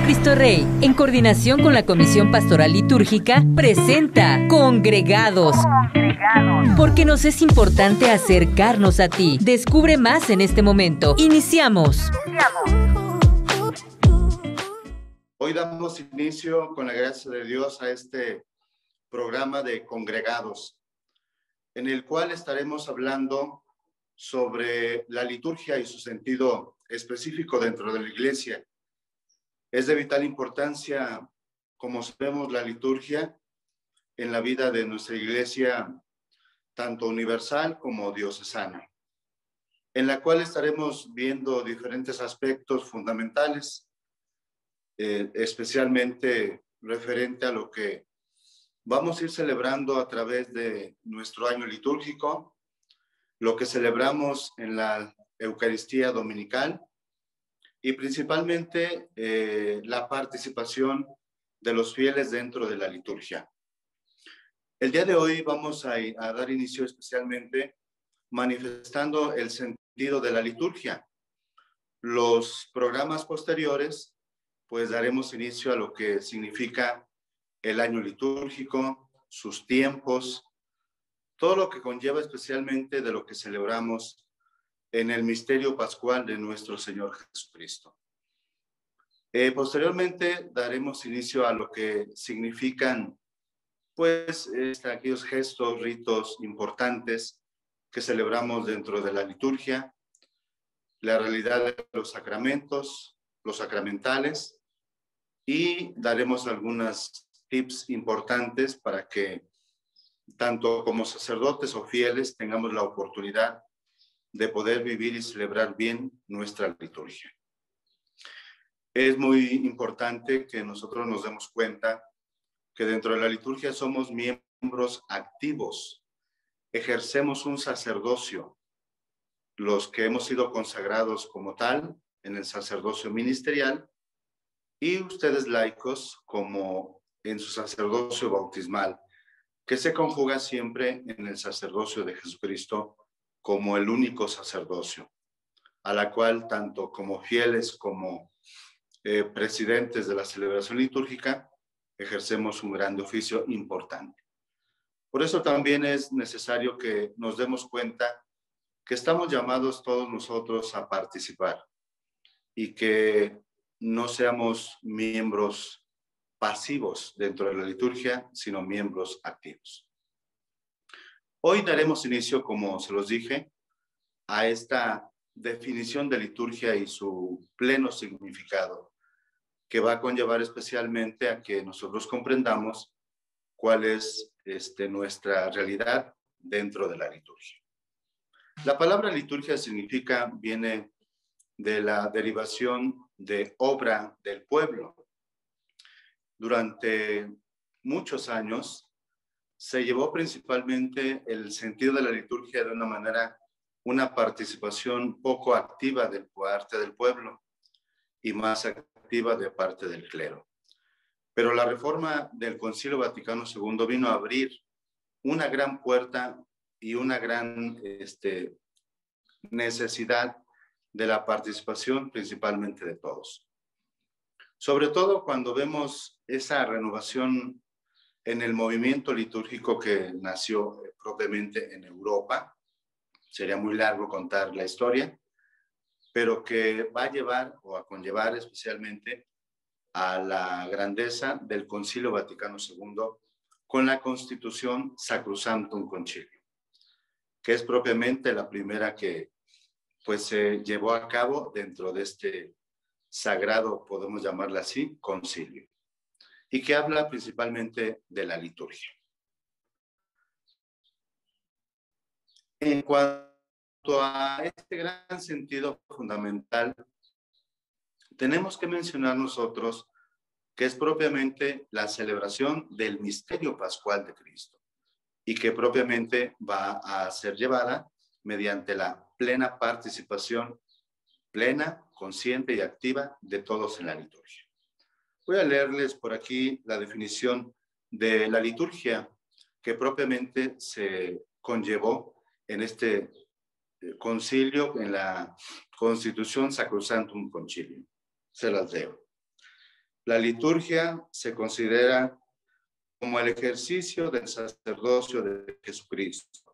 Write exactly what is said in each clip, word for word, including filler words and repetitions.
Cristo Rey, en coordinación con la Comisión Pastoral Litúrgica, presenta Congregados. Congregados. Porque nos es importante acercarnos a ti. Descubre más en este momento. Iniciamos. Hoy damos inicio, con la gracia de Dios, a este programa de Congregados, en el cual estaremos hablando sobre la liturgia y su sentido específico dentro de la iglesia. Es de vital importancia, como sabemos, la liturgia en la vida de nuestra iglesia, tanto universal como diocesana, en la cual estaremos viendo diferentes aspectos fundamentales, eh, especialmente referente a lo que vamos a ir celebrando a través de nuestro año litúrgico, lo que celebramos en la Eucaristía Dominical y principalmente eh, la participación de los fieles dentro de la liturgia. El día de hoy vamos a, a dar inicio especialmente manifestando el sentido de la liturgia. Los programas posteriores, pues daremos inicio a lo que significa el año litúrgico, sus tiempos, todo lo que conlleva especialmente de lo que celebramos en el misterio pascual de nuestro Señor Jesucristo. Eh, posteriormente daremos inicio a lo que significan, pues, este, aquellos gestos, ritos importantes que celebramos dentro de la liturgia, la realidad de los sacramentos, los sacramentales, y daremos algunos tips importantes para que tanto como sacerdotes o fieles tengamos la oportunidad de poder vivir y celebrar bien nuestra liturgia. Es muy importante que nosotros nos demos cuenta que dentro de la liturgia somos miembros activos, ejercemos un sacerdocio, los que hemos sido consagrados como tal en el sacerdocio ministerial y ustedes laicos como en su sacerdocio bautismal, que se conjuga siempre en el sacerdocio de Jesucristo como el único sacerdocio, a la cual tanto como fieles como eh, presidentes de la celebración litúrgica ejercemos un gran oficio importante. Por eso también es necesario que nos demos cuenta que estamos llamados todos nosotros a participar y que no seamos miembros pasivos dentro de la liturgia, sino miembros activos. Hoy daremos inicio, como se los dije, a esta definición de liturgia y su pleno significado, que va a conllevar especialmente a que nosotros comprendamos cuál es este, nuestra realidad dentro de la liturgia. La palabra liturgia significa, viene de la derivación de obra del pueblo. Durante muchos años se llevó principalmente el sentido de la liturgia de una manera, una participación poco activa de parte del pueblo y más activa de parte del clero. Pero la reforma del Concilio Vaticano segundo vino a abrir una gran puerta y una gran este, necesidad de la participación principalmente de todos. Sobre todo cuando vemos esa renovación en el movimiento litúrgico que nació propiamente en Europa. Sería muy largo contar la historia, pero que va a llevar o a conllevar especialmente a la grandeza del Concilio Vaticano segundo con la Constitución Sacrosanctum Concilium, que es propiamente la primera que pues se llevó a cabo dentro de este sagrado, podemos llamarla así, concilio, y que habla principalmente de la liturgia. En cuanto a este gran sentido fundamental, tenemos que mencionar nosotros que es propiamente la celebración del misterio pascual de Cristo y que propiamente va a ser llevada mediante la plena participación, plena, consciente y activa de todos en la liturgia. Voy a leerles por aquí la definición de la liturgia que propiamente se conllevó en este concilio, en la Constitución Sacrosanctum Concilium. Se las leo. La liturgia se considera como el ejercicio del sacerdocio de Jesucristo.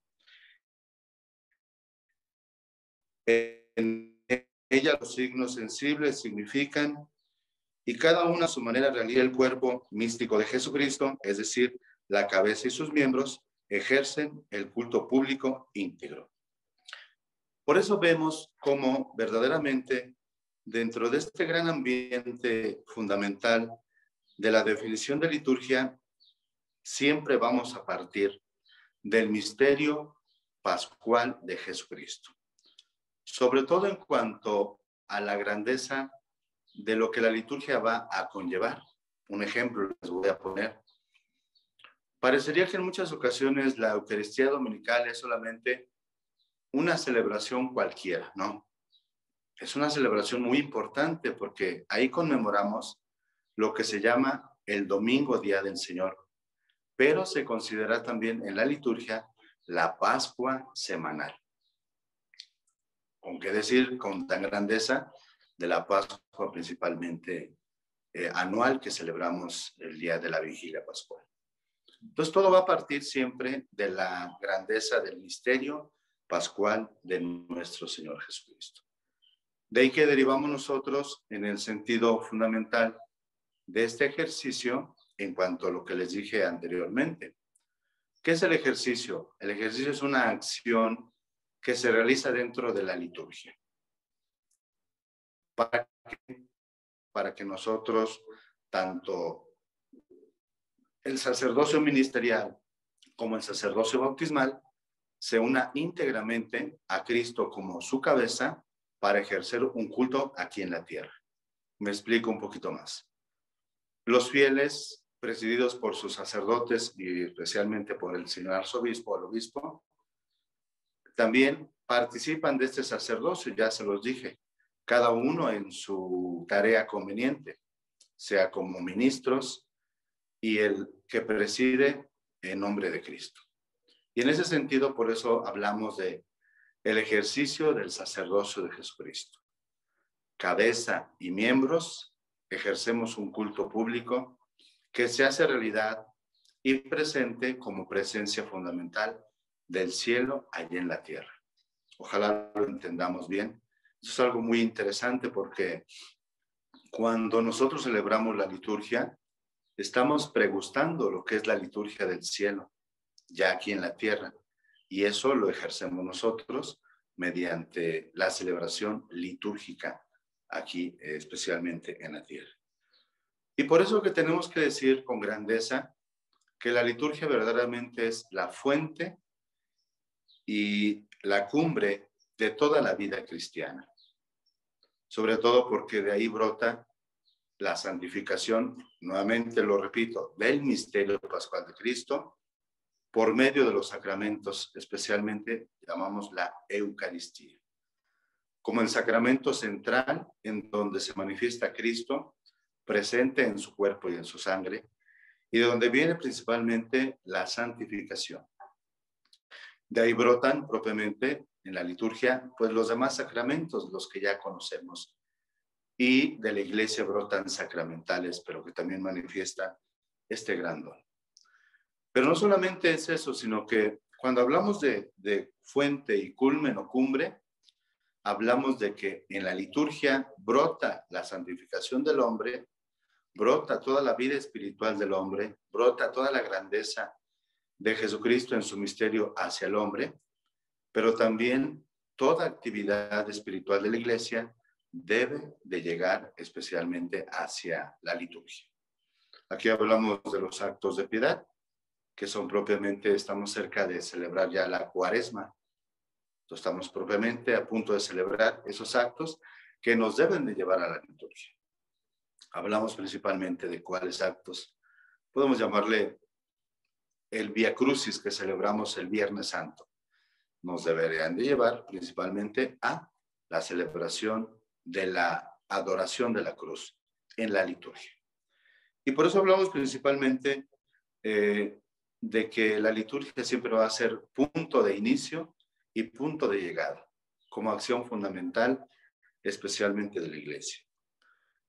En ella los signos sensibles significan, y cada uno a su manera realiza el cuerpo místico de Jesucristo, es decir, la cabeza y sus miembros ejercen el culto público íntegro. Por eso vemos cómo verdaderamente dentro de este gran ambiente fundamental de la definición de liturgia, siempre vamos a partir del misterio pascual de Jesucristo. Sobre todo en cuanto a la grandeza de lo que la liturgia va a conllevar. Un ejemplo les voy a poner. Parecería que en muchas ocasiones la Eucaristía Dominical es solamente una celebración cualquiera, ¿no? Es una celebración muy importante porque ahí conmemoramos lo que se llama el Domingo Día del Señor, pero se considera también en la liturgia la Pascua semanal. ¿Con qué decir con tan grandeza de la Pascua principalmente eh, anual que celebramos el día de la Vigilia Pascual? Entonces todo va a partir siempre de la grandeza del misterio pascual de nuestro Señor Jesucristo. De ahí que derivamos nosotros en el sentido fundamental de este ejercicio en cuanto a lo que les dije anteriormente. ¿Qué es el ejercicio? El ejercicio es una acción que se realiza dentro de la liturgia. ¿Para qué? Para que nosotros, tanto el sacerdocio ministerial como el sacerdocio bautismal, se una íntegramente a Cristo como su cabeza para ejercer un culto aquí en la tierra. Me explico un poquito más. Los fieles, presididos por sus sacerdotes y especialmente por el señor arzobispo o el obispo, también participan de este sacerdocio, ya se los dije, cada uno en su tarea conveniente, sea como ministros y el que preside en nombre de Cristo. Y en ese sentido, por eso hablamos de el ejercicio del sacerdocio de Jesucristo. Cabeza y miembros ejercemos un culto público que se hace realidad y presente como presencia fundamental del cielo allí en la tierra. Ojalá lo entendamos bien. Eso es algo muy interesante porque cuando nosotros celebramos la liturgia, estamos pregustando lo que es la liturgia del cielo, ya aquí en la tierra. Y eso lo ejercemos nosotros mediante la celebración litúrgica aquí, especialmente en la tierra. Y por eso que tenemos que decir con grandeza que la liturgia verdaderamente es la fuente y la cumbre de toda la vida cristiana. Sobre todo porque de ahí brota la santificación, nuevamente lo repito, del misterio pascual de Cristo, por medio de los sacramentos, especialmente llamamos la Eucaristía, como el sacramento central en donde se manifiesta Cristo presente en su cuerpo y en su sangre, y de donde viene principalmente la santificación. De ahí brotan propiamente en la liturgia, pues los demás sacramentos, los que ya conocemos, y de la iglesia brotan sacramentales, pero que también manifiestan este gran don. Pero no solamente es eso, sino que cuando hablamos de, de fuente y culmen o cumbre, hablamos de que en la liturgia brota la santificación del hombre, brota toda la vida espiritual del hombre, brota toda la grandeza de Jesucristo en su misterio hacia el hombre, pero también toda actividad espiritual de la iglesia debe de llegar especialmente hacia la liturgia. Aquí hablamos de los actos de piedad, que son propiamente, estamos cerca de celebrar ya la cuaresma. Entonces, estamos propiamente a punto de celebrar esos actos que nos deben de llevar a la liturgia. Hablamos principalmente de cuáles actos. Podemos llamarle el Vía Crucis que celebramos el Viernes Santo. Nos deberían de llevar principalmente a la celebración de la adoración de la cruz en la liturgia. Y por eso hablamos principalmente eh, de que la liturgia siempre va a ser punto de inicio y punto de llegada, como acción fundamental, especialmente de la iglesia.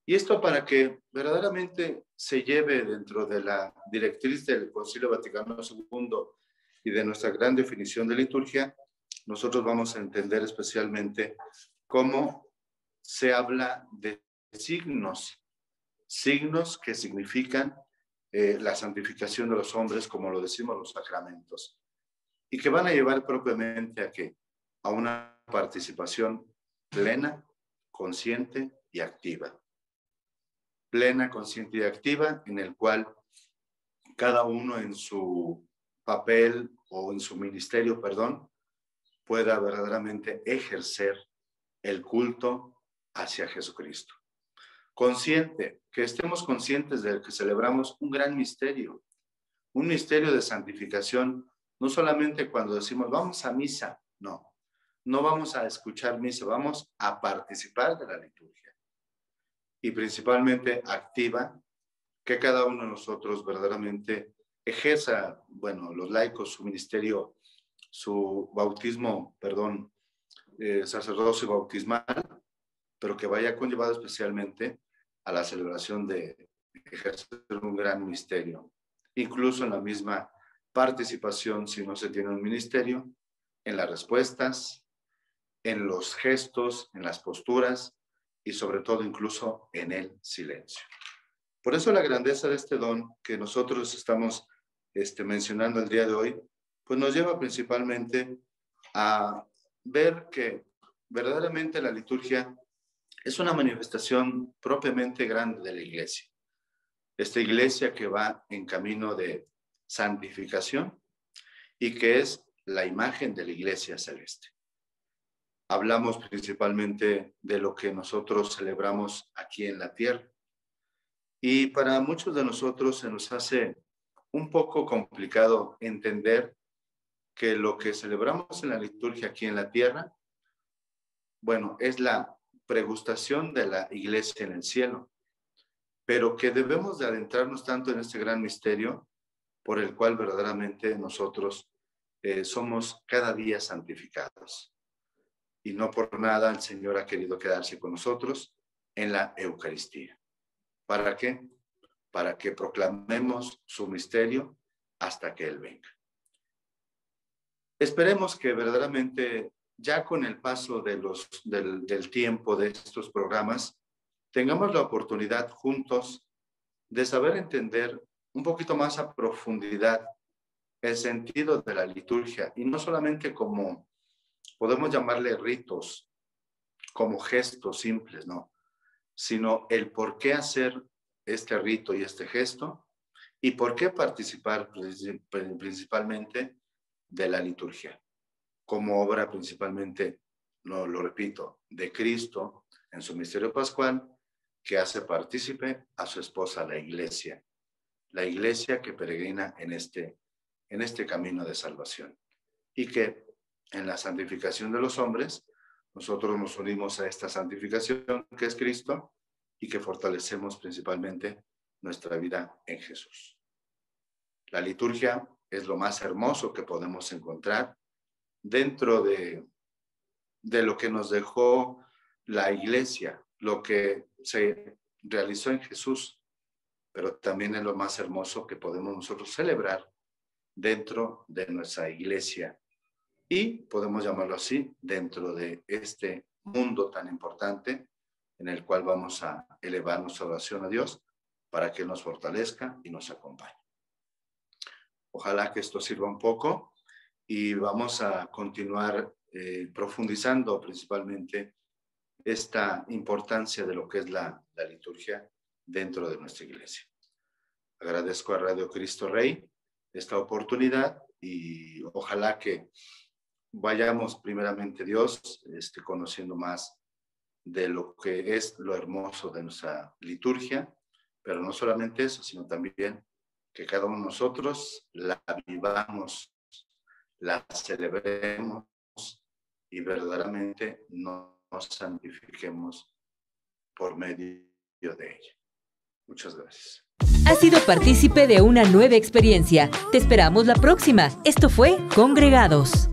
Y esto para que verdaderamente se lleve dentro de la directriz del Concilio Vaticano segundo y de nuestra gran definición de liturgia, nosotros vamos a entender especialmente cómo se habla de signos, signos que significan eh, la santificación de los hombres, como lo decimos los sacramentos, y que van a llevar propiamente a qué? A una participación plena, consciente y activa. Plena, consciente y activa, en el cual cada uno en su papel o en su ministerio, perdón, pueda verdaderamente ejercer el culto hacia Jesucristo. Consciente, que estemos conscientes de que celebramos un gran misterio, un misterio de santificación, no solamente cuando decimos vamos a misa, no, no vamos a escuchar misa, vamos a participar de la liturgia. Y principalmente activa, que cada uno de nosotros verdaderamente ejerza, bueno, los laicos, su ministerio, su bautismo, perdón, eh, sacerdocio bautismal, pero que vaya conllevado especialmente a la celebración de ejercer un gran misterio. Incluso en la misma participación, si no se tiene un ministerio, en las respuestas, en los gestos, en las posturas y sobre todo incluso en el silencio. Por eso la grandeza de este don que nosotros estamos este, mencionando el día de hoy, pues nos lleva principalmente a ver que verdaderamente la liturgia es una manifestación propiamente grande de la iglesia. Esta iglesia que va en camino de santificación y que es la imagen de la iglesia celeste. Hablamos principalmente de lo que nosotros celebramos aquí en la tierra. Y para muchos de nosotros se nos hace un poco complicado entender que lo que celebramos en la liturgia aquí en la tierra, bueno, es la pregustación de la iglesia en el cielo, pero que debemos de adentrarnos tanto en este gran misterio por el cual verdaderamente nosotros eh, somos cada día santificados. Y no por nada el Señor ha querido quedarse con nosotros en la Eucaristía. ¿Para qué? Para que proclamemos su misterio hasta que Él venga. Esperemos que verdaderamente ya con el paso de los, del, del tiempo de estos programas, tengamos la oportunidad juntos de saber entender un poquito más a profundidad el sentido de la liturgia, y no solamente como, podemos llamarle ritos, como gestos simples, ¿no? Sino el por qué hacer este rito y este gesto, y por qué participar principalmente de la liturgia, como obra principalmente, no lo repito, de Cristo en su misterio pascual, que hace partícipe a su esposa, la iglesia, la iglesia que peregrina en este, en este camino de salvación, y que en la santificación de los hombres, nosotros nos unimos a esta santificación que es Cristo, y que fortalecemos principalmente nuestra vida en Jesús. La liturgia es lo más hermoso que podemos encontrar dentro de, de lo que nos dejó la iglesia, lo que se realizó en Jesús, pero también es lo más hermoso que podemos nosotros celebrar dentro de nuestra iglesia, y podemos llamarlo así, dentro de este mundo tan importante en el cual vamos a elevar nuestra oración a Dios para que nos fortalezca y nos acompañe. Ojalá que esto sirva un poco, y vamos a continuar eh, profundizando principalmente esta importancia de lo que es la, la liturgia dentro de nuestra iglesia. Agradezco a Radio Cristo Rey esta oportunidad, y ojalá que vayamos primeramente Dios este, conociendo más de lo que es lo hermoso de nuestra liturgia, pero no solamente eso, sino también que cada uno de nosotros la vivamos, la celebremos y verdaderamente nos santifiquemos por medio de ella. Muchas gracias. Has sido partícipe de una nueva experiencia. Te esperamos la próxima. Esto fue Congregados.